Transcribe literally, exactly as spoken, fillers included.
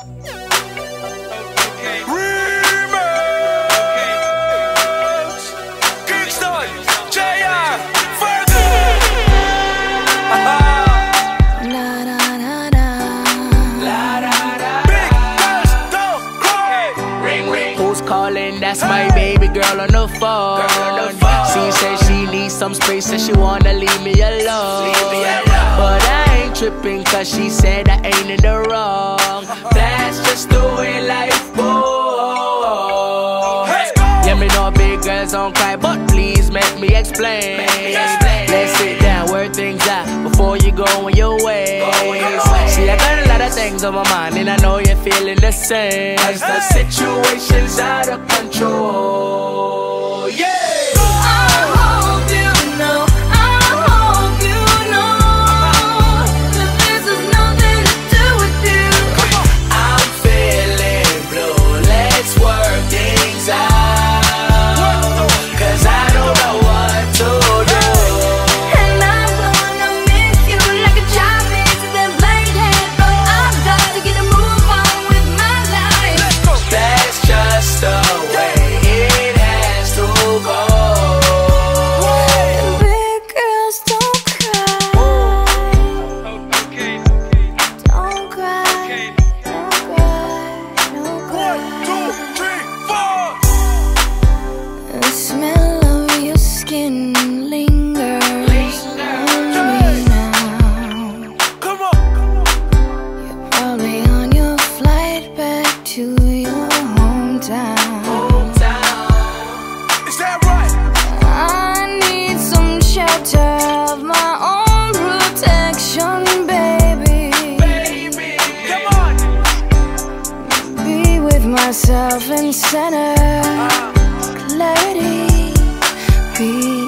Remix. Kingston, J R, Fergie. La da da da. La da da. Big girls don't cry. Ring ring. Who's calling? That's my baby girl on the phone. She said she needs some space and she wanna leave me alone. But I ain't tripping cause she said I ain't in the wrong. That's just the way life goes. Yeah, me know big girls don't cry, but please make me explain. Let's sit down, word things out before you go on your way. See, I got a lot of things on my mind and I know you're feeling the same. Cause the situation's out of control. Yeah. Myself in center, clarity, peace.